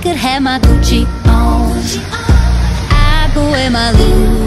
could have my Gucci on, I go wear my Louis